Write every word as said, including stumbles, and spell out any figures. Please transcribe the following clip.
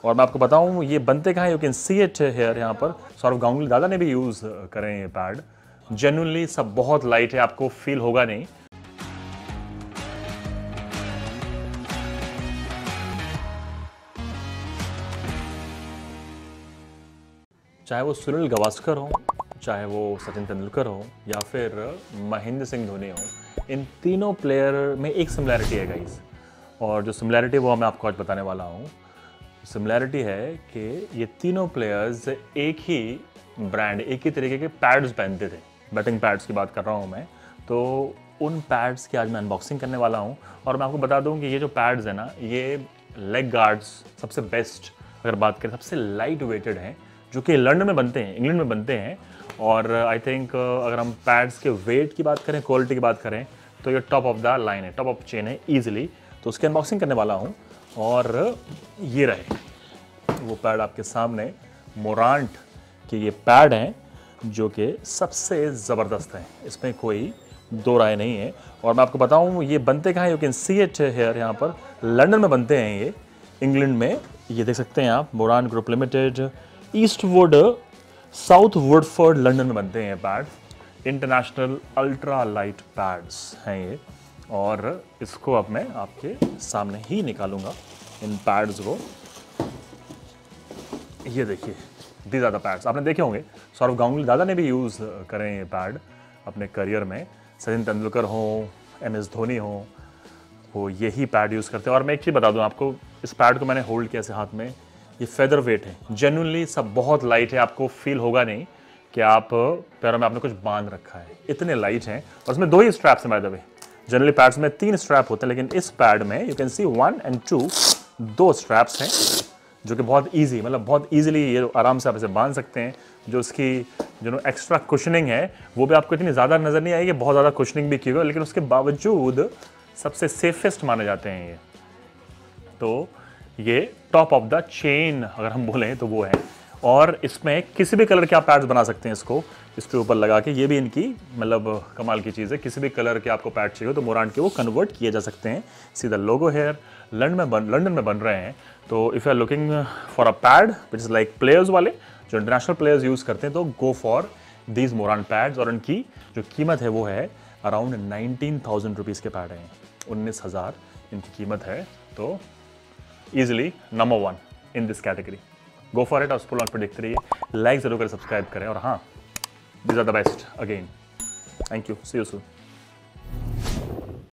और मैं आपको बताऊं ये बनते कहाँ हैं, you can see it here. यहाँ पर सौरभ गांगुली दादा ने भी यूज़ करें ये पैड। जेन्युइनली सब बहुत लाइट है, आपको फील होगा नहीं। चाहे वो सुनील गावस्कर हो, चाहे वो सचिन तेंदुलकर हो, या फिर महेंद्र सिंह धोनी हो, इन तीनों प्लेयर में एक सिमिलैरिटी है गाइस। और जो सिमिलैरिटी वो मैं आपको आज बताने वाला हूँ। सिमिलैरिटी है कि ये तीनों प्लेयर्स एक ही ब्रांड, एक ही तरीके के पैड्स पहनते थे। बैटिंग पैड्स की बात कर रहा हूँ मैं। तो उन पैड्स की आज मैं अनबॉक्सिंग करने वाला हूँ। और मैं आपको बता दूँ कि ये जो पैड्स है ना, ये लेग गार्ड्स सबसे बेस्ट, अगर बात करें सबसे लाइट वेटेड हैं, जो कि लंदन में बनते हैं, इंग्लैंड में बनते हैं। और आई थिंक अगर हम पैड्स के वेट की बात करें, क्वालिटी की बात करें, तो ये टॉप ऑफ द लाइन है, टॉप ऑफ चेन है ईजिली। तो उसकी अनबॉक्सिंग करने वाला हूँ। और ये रहे वो पैड आपके सामने, मोरांट के ये पैड हैं जो कि सबसे ज़बरदस्त हैं, इसमें कोई दो राय नहीं है। और मैं आपको बताऊँ ये बनते कहाँ हैं, you can see it here. यहाँ पर लंदन में बनते हैं ये, इंग्लैंड में। ये देख सकते हैं आप, Morant group limited, Eastwood, South Woodford, London में बनते हैं ये pad. International ultra light pads हैं ये। और इसको अब मैं आपके सामने ही निकालूंगा, इन पैड्स को। ये देखिए, दीज आर द पैड्स। आपने देखे होंगे सौरभ गांगुली दादा ने भी यूज़ करें ये पैड अपने करियर में। सचिन तेंदुलकर हो, एम एस धोनी हो, वो यही पैड यूज़ करते हैं। और मैं एक चीज़ बता दूं आपको, इस पैड को मैंने होल्ड किया ऐसे हाथ में, ये फेदर वेट है। जेन्युइनली सब बहुत लाइट है, आपको फील होगा नहीं कि आप पैरों में आपने कुछ बांध रखा है, इतने लाइट हैं। और इसमें दो ही स्ट्रैप्स हैं by the way. Generally pads में तीन स्ट्रैप होते हैं, लेकिन इस पैड में you can see one and two, दो स्ट्रैप्स हैं, जो कि बहुत इजी, मतलब बहुत इजीली ये आराम से आप इसे बांध सकते हैं। जो इसकी जो एक्स्ट्रा कुशनिंग है वो भी आपको इतनी ज़्यादा नज़र नहीं आएगी, बहुत ज़्यादा कुशनिंग भी की हुई है, लेकिन उसके बावजूद सबसे सेफेस्ट माने जाते हैं ये। तो ये टॉप ऑफ द चेन अगर हम बोलें तो वो है। और इसमें किसी भी कलर के आप पैड्स बना सकते हैं, इसको इसके ऊपर लगा के। ये भी इनकी मतलब कमाल की चीज़ है, किसी भी कलर के आपको पैड चाहिए तो मोरांट के वो कन्वर्ट किए जा सकते हैं। सीधा लोगो हेयर लंदन में बन लंदन में बन रहे हैं। तो if you are looking for a pad which is like players वाले, जो इंटरनेशनल प्लेयर्स यूज़ करते हैं, तो go for these Morant pads. और इनकी जो कीमत है वो है अराउंड नाइनटीन थाउजेंड रुपीज़ के पैड हैं, उन्नीस हज़ार इनकी कीमत है। तो easily number one in this category, go for it. और स्पूल पे देखते रहिए, लाइक जरूर करें, सब्सक्राइब करें। और हाँ, these are the best again. Thank you. See you soon.